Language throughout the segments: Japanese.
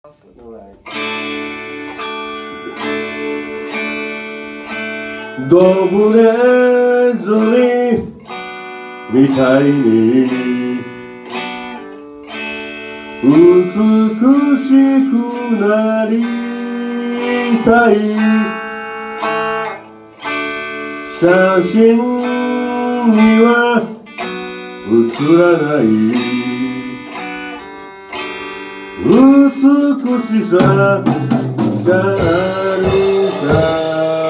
ドブネズミみたいに美しくなりたい。写真には写らない美しさがあるか。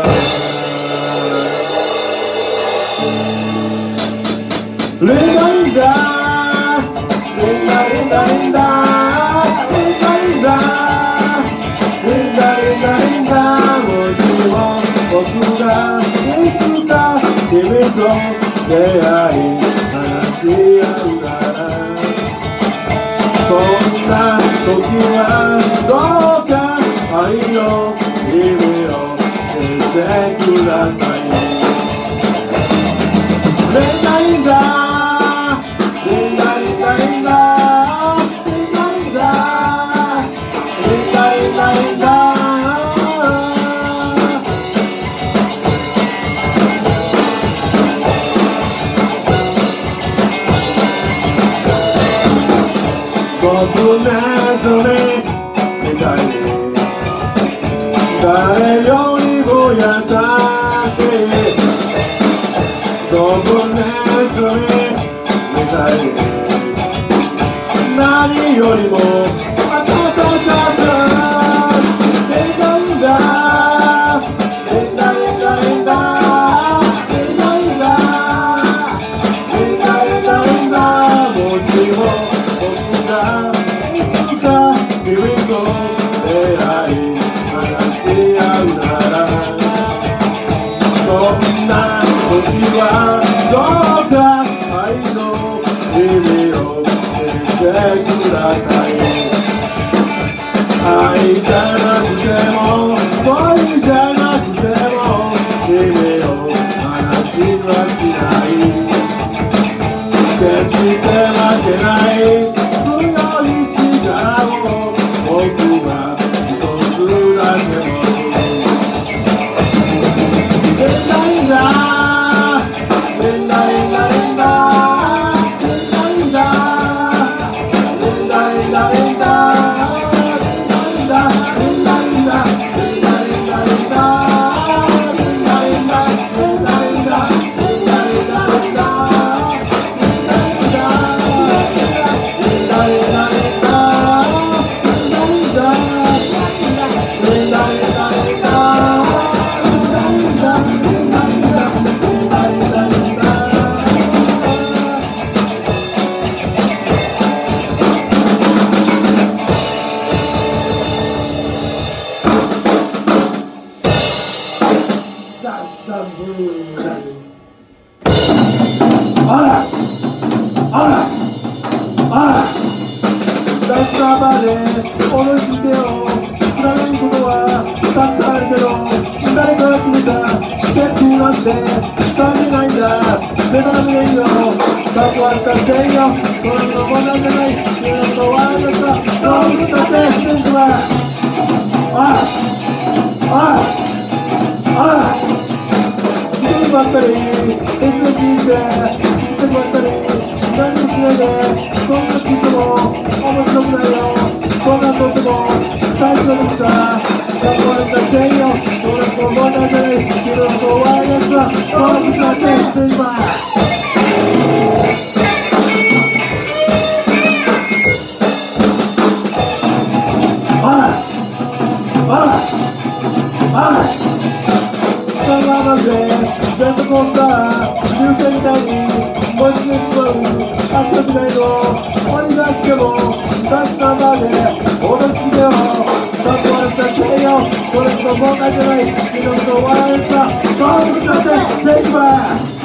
レンダリンダレンダレンダレンダレンダレンダレンダレンダレンダ。もしも僕がいつか君と出会い話し合うなら、そんな時はどうか愛の意味を教えてください。レンダリンダ僕なぞねみたいに誰よりも優しい。僕なぞねみたいに何よりも温かさレンダリンダレンダレンダレンダレンダレンダレンダレンダレンダ。もしも僕がいつか君と出会い話し合うなら、そんな時はどうか愛の意味を教えてください。愛じゃなくても恋じゃなくても君を話はしない。決して負けない強い力を僕は一つだけ持つ。レンダリンダレンダレンダレンダレンダレンダレンダレンダレンダレンダダンサーバーで下ろしてよ。知らないことはたくさんあるけど、誰かが決めたステップなんて感じないんだ。ベトナムでいいよ、かっこ悪かっていいよ。それの問題じゃない。君のことはあなたどうしたって信じは一人ばっかり別々にしてしてばっかり何もしないで、そんなちっとも面白くないよ。そんなとっても大丈夫さ。かっこ悪かっていいよ。それと問題じゃない。君のことはやつはどうしたって信じはジェットコースター流星みたいに燃え尽きてしまう足の時代の鬼が来てもダンスナンバーで踊りつけよう。かっこ悪くていいよ。それと問題じゃない。君のことを笑えるさ。どうしたって正義は